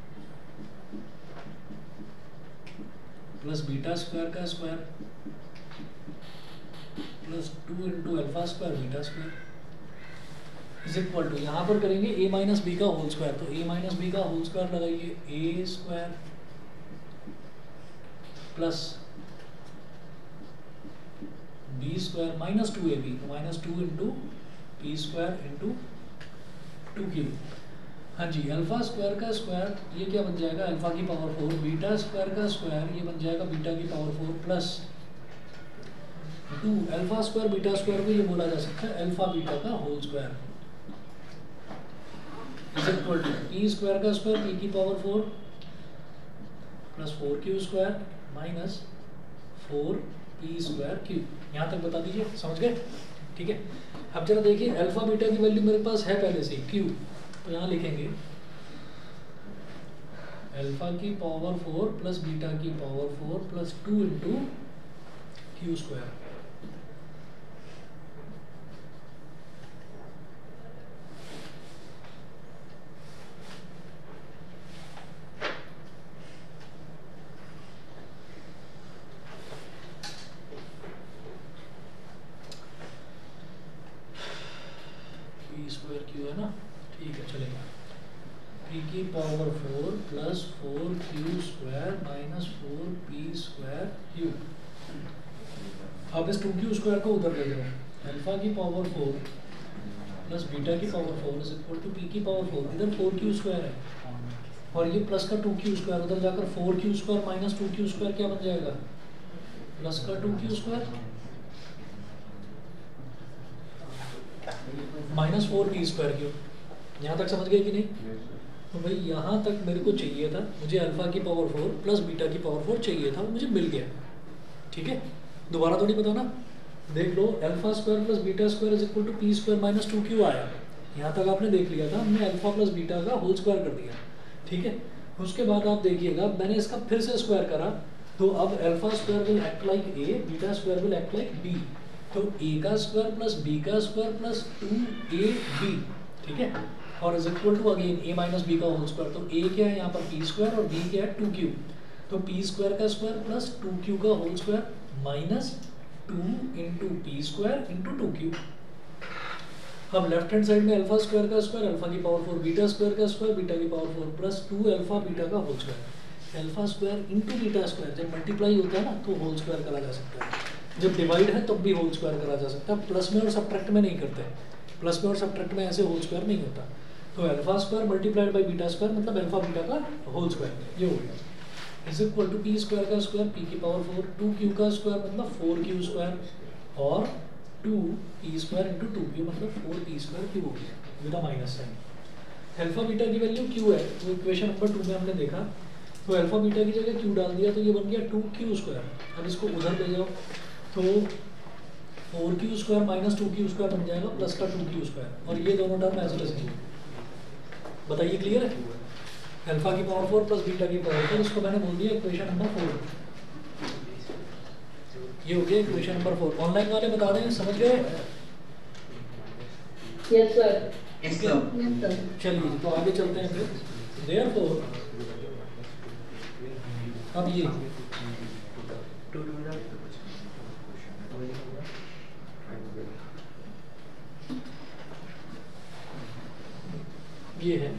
प्लस बीटा स्क्वायर का square plus two into alpha square beta square is equal to, यहाँ पर करेंगे ए माइनस बी का होल स्क्वायर। तो ए माइनस बी का होल स्क्वायर लगाइए, a square plus B square minus two a b, minus two into p square into two q. हाँ जी, alpha square का स्क्वायर ये क्या बन जाएगा, अल्फा की पावर फोर, बीटा स्क्वायर का स्क्वायर ये बन जाएगा बीटा की power four plus two alpha square beta square को ये बोला जा सकता है अल्फा बीटा का whole square is equal to p square का स्क्वायर पी की power four plus four q square minus four p square q. यहाँ तक बता दीजिए, समझ गए? ठीक है, अब जरा देखिए अल्फा बीटा की वैल्यू मेरे पास है पहले से क्यू, तो यहाँ लिखेंगे अल्फा की पावर फोर प्लस बीटा की power four plus two into q square. P square q है ना, ठीक है चलेगा। पी की power four plus four q square minus four p square q. अब इस टू क्यू स्क्वायर को उधर ले जाओ, अल्फा की पावर फोर प्लस बीटा की power four is equal to p की पावर फोर, इधर फोर क्यू स्क्वायर है और ये प्लस का टू क्यू स्क्वायर, उधर जाकर four q square minus two q square क्या बन जाएगा, प्लस का two q square minus four p square q. यहाँ तक समझ गए कि नहीं? तो भाई यहाँ तक मेरे को चाहिए था, मुझे अल्फा की पावर फोर प्लस बीटा की पावर फोर चाहिए था, मुझे मिल गया। ठीक है, दोबारा थोड़ी बताना, देख लो alpha square plus beta square is equal to p square minus two q आया। यहाँ तक आपने देख लिया था, हमने अल्फा प्लस बीटा का होल स्क्वायर कर दिया। ठीक है, उसके बाद आप देखिएगा मैंने इसका फिर से स्क्वायर करा, तो अब alpha square will act like a, beta square will act like b. तो ए का स्क्वायर प्लस बी का square plus two a b, ठीक है, और is equal to again a minus b का होल स्क्वायर। तो ए क्या है यहाँ पर पी स्क्वायर और बी क्या है टू क्यू। तो पी स्क्वायर का स्क्वायर प्लस टू क्यू का whole square minus two into p square into two q. अब लेफ्ट हैंड साइड में अल्फा स्क्वायर का स्क्वायर, अल्फा की पावर फोर, बीटा स्क्वायर का स्क्वायर, बीटा की power four plus two alpha beta का whole square. Alpha square into beta square जब multiply होता है ना तो होल स्क्वायर करा जा सकता है, जब डिवाइड है तब भी होल स्क्वायर करा जा सकता है। प्लस में और सब्ट्रैक्ट में नहीं करते, प्लस में और सब्ट्रैक्ट में ऐसे होल स्क्वायर नहीं होता। तो alpha square multiplied by beta square मतलब अल्फा बीटा का होल स्क्वायर, ये हो गया। Is equal to p square का स्क्वायर, पी की पावर फोर, टू क्यू का स्क्वायर मतलब फोर क्यू स्क्वायर और two p square into two q मतलब फोर पी स्क्वायर क्यू हो गया with a minus sign. Alpha beta की value q है, तो इक्वेशन नंबर टू में हमने देखा, तो अल्फा बीटा की जगह क्यू डाल दिया तो ये बन गया टू क्यू स्क्वायर। अब इसको उधर ले जाओ तो four q square minus two q square बन जाएगा प्लस का टू क्यू स्क्वायर, और ये दोनों टर्म ऐसे ऐसे। बताइए क्लियर है? अल्फा की पावर फोर प्लस बीटा की पावर फोर, इसको मैंने बोल दिया इक्वेशन नंबर फोर। ये हो गया इक्वेशन नंबर फोर। ऑनलाइन वाले बता दें, समझ गए? Yes sir. Yes sir. Yes sir. चलिए तो आगे चलते हैं फिर। देयरफॉर अब ये टू टू दा ये है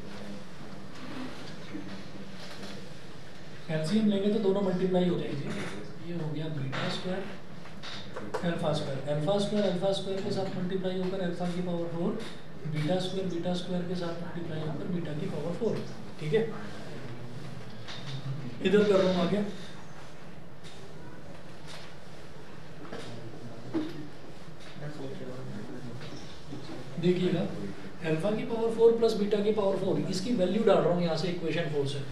एलसीएम लेंगे तो दोनों मल्टीप्लाई हो जाएंगे। ये हो गया beta square alpha square, alpha square alpha square के साथ मल्टीप्लाई होकर अल्फा की power four, beta square beta square के साथ मल्टीप्लाई होकर बीटा की पावर फोर। ठीक है, इधर कर रहा हूँ आगे। देखिएगा अल्फा की पावर फोर प्लस बीटा की पावर फोर, इसकी वैल्यू डाल रहा हूँ यहाँ से इक्वेशन फोर से।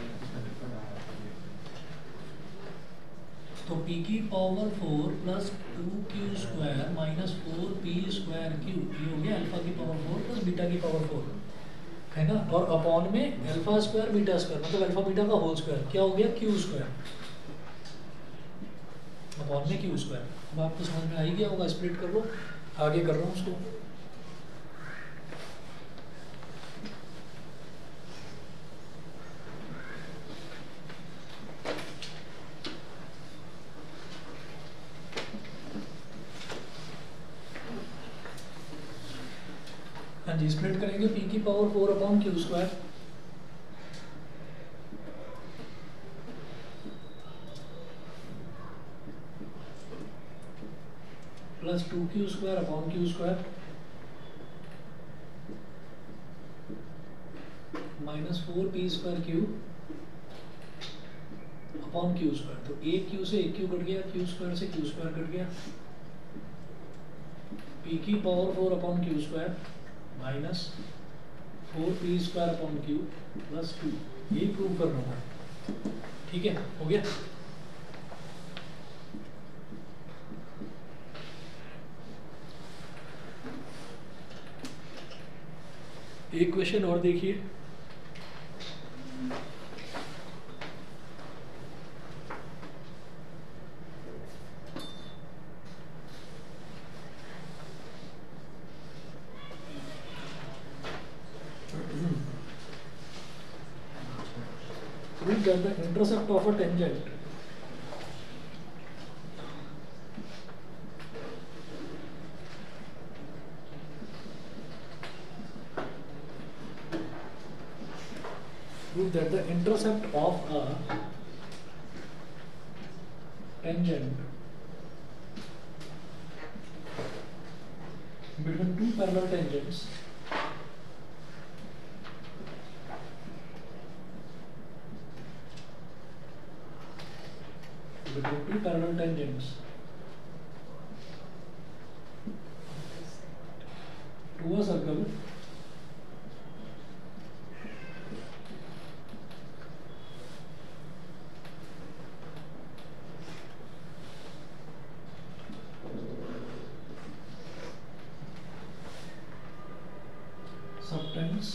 तो p की power four plus two q square minus four p square q, ये हो गया अल्फा की पावर फोर प्लस बीटा की पावर फोर, है ना, और अपॉन में अल्फा स्क्वायर बीटा स्क्वायर मतलब अल्फा बीटा का होल स्क्वायर क्या हो गया क्यू स्क्वायर, अपॉन में क्यू स्क्वायर। अब आपको समझ में आ ही गया होगा, स्प्लिट कर लो, आगे कर रहा हूँ उसको। हाँ जी, स्प्लिट करेंगे p की power four upon q square plus two q square upon q square minus four p square q upon q square. तो एक क्यू से एक क्यू कट गया, क्यू स्क्वायर से क्यू स्क्वायर कट गया, p की power four upon q square minus four p square upon q plus two, यही prove करना था। ठीक है, हो गया। एक क्वेश्चन और देखिए। That the intercept of a tangent prove that the intercept of a tangent between two parallel tangents between two parallel tangents to a circle subtends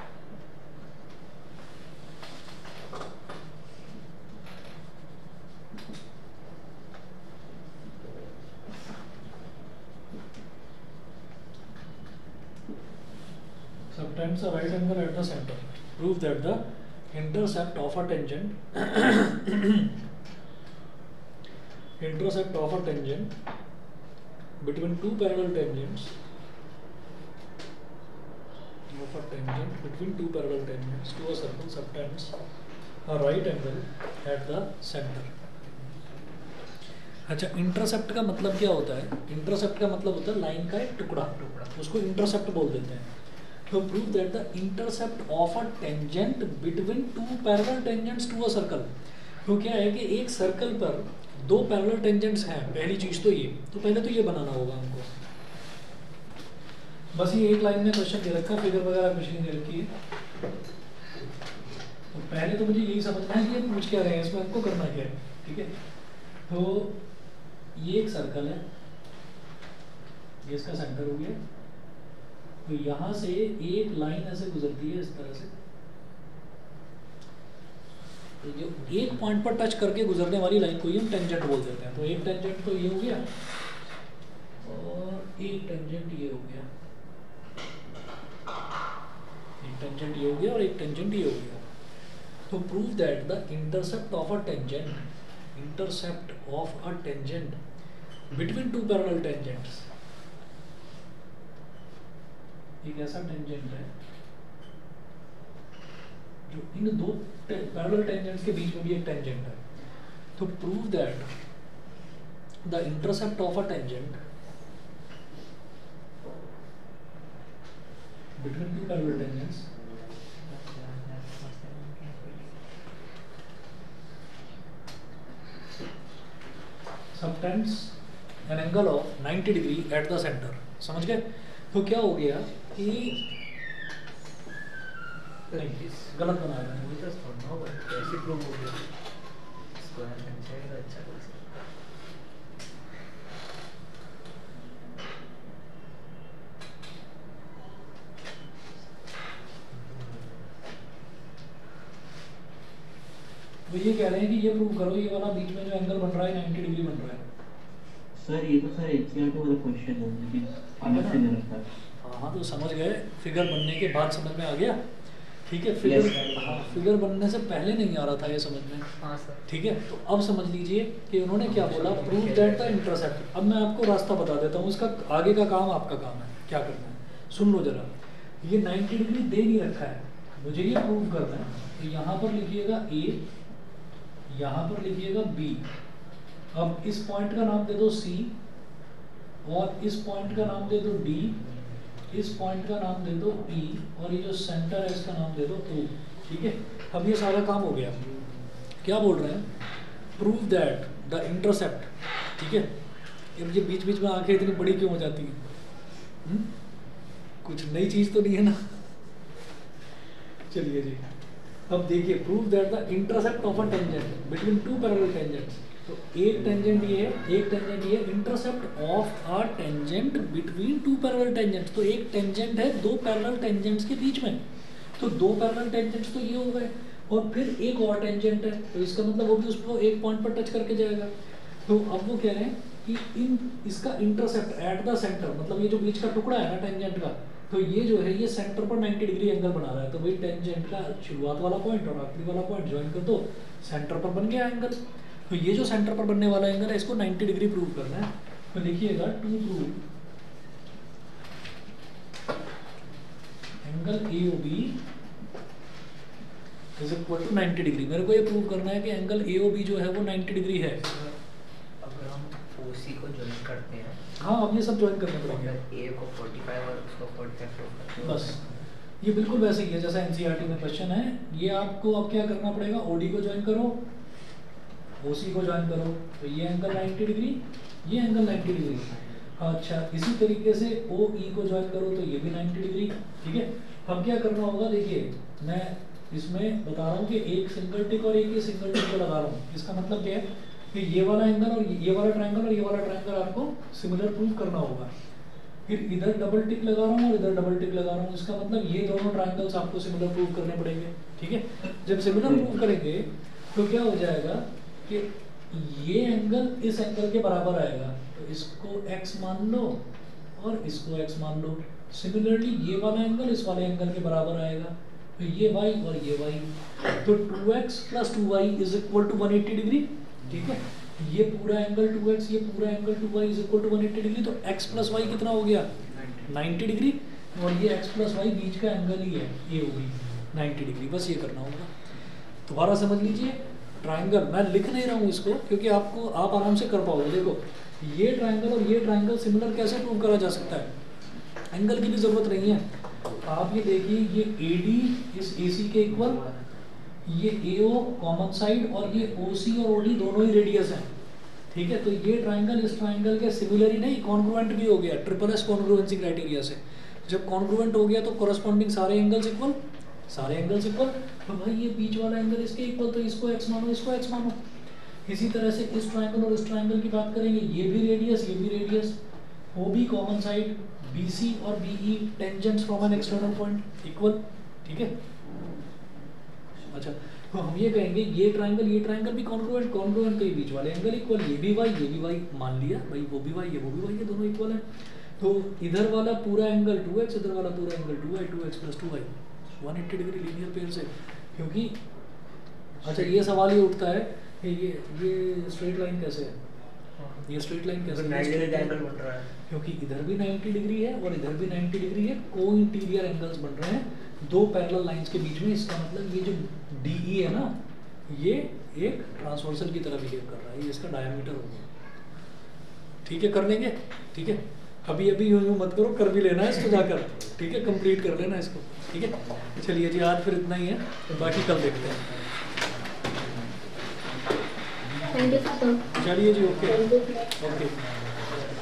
subtends a right angle at the center. Prove that the intercept of a tangent intercept of a tangent between two parallel tangents of a tangent between two parallel tangents to a circle subtends a right angle at the center. अच्छा, intercept का मतलब क्या होता है? Intercept का मतलब होता है लाइन का एक टुकड़ा टुकड़ा उसको इंटरसेप्ट बोल देते हैं. तो prove that the intercept of a tangent between two parallel tangents to a circle. तो क्या है कि एक सर्कल पर दो पैरेलल टेंजेंट्स हैं. पहली चीज तो ये, तो पहले तो ये बनाना होगा हमको. बस ये एक लाइन में क्वेश्चन दे रखा, फिगर वगैरह कुछ नहीं दे रखी है. तो पहले तो मुझे यही समझना है कि ये पूछ क्या रहे हैं, इसमें आपको करना क्या है. ठीक है, तो ये एक सर्कल है, ये इसका सेंटर हो गया. तो यहाँ से एक लाइन ऐसे गुजरती है इस तरह से. तो जो एक पॉइंट पर टच करके गुजरने वाली लाइन को ही हम टेंजेंट बोल देते हैं. तो एक टेंजेंट तो ये हो गया और एक टेंजेंट ये हो गया. एक टेंजेंट ये हो गया और एक टेंजेंट ये हो गया. तो prove that the intercept of a tangent intercept of a tangent between two parallel tangents. एक ऐसा टेंजेंट है जो इन दो पैरेलल टेंजेंट्स के बीच में भी एक टेंजेंट है. तो prove that the intercept of a tangent between two parallel tangents subtends an angle of ninety degree at the center. समझ गए? तो क्या हो गया कि नहीं, गलत बना रहे हैं. कैसे प्रूव हो गया? स्क्वायर टेंजेंट अच्छा हो सकता है. वो ये कह रहे हैं कि ये प्रूव करो ये वाला बीच में जो एंगल बन रहा है नाइंटी डिग्री बन रहा है. सर ये तो सर एनसीईआरटी वाला क्वेश्चन है लेकिन अलग से दे रखा है. हाँ हाँ, तो समझ गए. फिगर बनने के बाद समझ में आ गया. ठीक है, फिगर Yes. हाँ, फिगर बनने से पहले नहीं आ रहा था ये समझ में. हाँ सर. ठीक है, तो अब समझ लीजिए कि उन्होंने क्या बोला. Prove that the intercept. अब मैं आपको रास्ता बता देता हूँ, उसका आगे का काम आपका काम है. क्या करना है सुन लो जरा. ये नाइंटी डिग्री दे नहीं रखा है, मुझे ये प्रूव करना है. तो यहाँ पर लिखिएगा ए, यहाँ पर लिखिएगा बी. अब इस पॉइंट का नाम दे दो सी और इस पॉइंट का नाम दे दो डी, इस पॉइंट का नाम दे दो ई और ये जो सेंटर है इसका नाम दे दो ओ. ठीक है, अब ये सारा काम हो गया. क्या बोल रहे हैं? Prove that the intercept. ठीक है, अब ये बीच बीच में आंखें इतनी बड़ी क्यों हो जाती हैं? हुँ? कुछ नई चीज तो नहीं है ना. चलिए जी, अब देखिए. Prove that the intercept of a tangent between two parallel tangents. तो एक टेंजेंट ये है, एक टेंजेंट ये. Intercept of a tangent between two parallel tangents. तो एक टेंजेंट है दो पैरेलल टेंजेंट्स के बीच में. तो दो पैरेलल टेंजेंट्स तो ये हो गए और फिर एक और टेंजेंट है. तो इसका मतलब वो भी उसको एक पॉइंट पर टच करके जाएगा. तो अब वो कह रहे हैं कि इन इसका इंटरसेप्ट एट द सेंटर, मतलब ये जो बीच का टुकड़ा है ना टेंजेंट का, तो ये जो है ये सेंटर पर नाइंटी डिग्री एंगल बना रहा है. तो वही टेंजेंट का शुरुआत वाला पॉइंट और आखिरी वाला पॉइंट ज्वाइन कर दो, सेंटर पर बन गया एंगल. तो ये जो सेंटर पर बनने वाला एंगल है इसको नाइंटी डिग्री प्रूव करना है. तो लिखिएगा to prove angle A O B is equal to ninety degree. मेरे को ये प्रूव करना है कि एंगल ए ओ बी जो है वो नाइन्टी डिग्री है। अगर हम ओसी को ज्वाइन करते हैं, हाँ अब ये सब ज्वाइन करने पड़ेंगे, अगर ए को पैंतालीस और उसको पैंतालीस, बस ये बिल्कुल वैसे ही है जैसा एनसीईआरटी में क्वेश्चन है। ये आपको अब क्या करना पड़ेगा, ओडी को ज्वाइन करो, ओसी को ज्वाइन करो, तो ये एंगल नाइन्टी डिग्री, ये एंगल नाइन्टी डिग्री। अच्छा इसी तरीके से ओ ई को ज्वाइन करो तो ये भी नाइन्टी डिग्री। ठीक है, अब क्या करना होगा, देखिए मैं इसमें बता रहा हूँ कि एक सिंगल टिक और एक ही सिंगल टिक को लगा रहा हूँ। इसका मतलब क्या है कि ये वाला एंगल और ये वाला ट्रायंगल और ये वाला ट्रायंगल आपको सिमिलर प्रूव करना होगा। फिर इधर डबल टिक लगा रहा हूँ और इधर डबल टिक लगा रहा हूँ, इसका मतलब ये दोनों ट्रायंगल्स आपको सिमिलर प्रूव करने पड़ेंगे। ठीक है, जब सिमिलर प्रूव करेंगे तो क्या हो जाएगा कि ये एंगल इस एंगल के बराबर आएगा, तो इसको x मान लो और इसको x मान लो। सिमिलरली ये वाला एंगल इस वाले एंगल के बराबर आएगा, तो ये y और ये y, तो two x plus two y is equal to one eighty degree. ठीक है, ये पूरा एंगल टू एक्स, ये पूरा angle two y is equal to one eighty degree, तो x प्लस वाई कितना हो गया नाइन्टी डिग्री, और ये x प्लस वाई बीच का एंगल ही है, ये होगी नाइन्टी डिग्री। बस ये करना होगा। दोबारा समझ लीजिए, ट्रायंगल मैं लिख नहीं रहा हूँ इसको क्योंकि आपको आप आराम से कर पाओगे। देखो ये ट्रायंगल और ये ट्रायंगल सिमिलर कैसे प्रूव करा जा सकता है, एंगल की भी जरूरत नहीं है। आप ये देखिए, ये ए डी इस ए सी के इक्वल, ये ए ओ कॉमन साइड और ये ओ सी और ओ डी दोनों ही रेडियस हैं। ठीक है, तो ये ट्रायंगल इस ट्रायंगल के सिमिलर ही नहीं कॉन्ग्रुएंट भी हो गया, ट्रिपल एस कॉन्ग्रुएंसी क्राइटेरिया से। जब कॉन्ग्रुएंट हो गया तो कोरस्पॉन्डिंग सारे एंगल्स इक्वल, सारे एंगल्स इक्वल, तो भाई ये बीच वाला एंगल इसके इक्वल, तो इसको x मानो, इसको x मानो। इसी तरह से इस ट्रायंगल और इस ट्रायंगल की बात करेंगे, ये भी रेडियस, ये भी radius, O B common side, B C और B E tangents from an external point equal. ठीक है, अच्छा तो हम ये कहेंगे ये ट्रायंगल ये ट्रायंगल भी कॉन्ग्रुएंट, कॉन्ग्रुएंट तो ये बीच वाले एंगल इक्वल, ये भी y ये भी y मान लिया भाई, वो भी y ये वो भी y, ये दोनों इक्वल है। तो इधर वाला पूरा एंगल टू एक्स, इधर वाला पूरा angle two y, two x plus two y, one eighty degree linear pair से। क्योंकि अच्छा ये सवाल ये उठता है कि ये ये स्ट्रेट लाइन कैसे है, ये स्ट्रेट लाइन कैसे नाइन्टी डिग्री एंगल बन रहा है, क्योंकि इधर भी नाइन्टी डिग्री है और इधर भी नाइन्टी डिग्री है, को इंटीरियर एंगल्स बन रहे हैं दो पैरेलल लाइंस के बीच में। इसका मतलब ये जो डी ई है ना, ये एक ट्रांसवर्सल की तरह बिहेव कर रहा है, ये इसका डायमीटर होगा। ठीक है, कर लेंगे। ठीक है, अभी अभी यूँ यूँ मत करो, कर भी लेना है इसको जाकर। ठीक है, कंप्लीट कर लेना इसको। ठीक है, चलिए जी आज फिर इतना ही है, तो बाकी कल देखते हैं। चलिए जी, ओके ओके।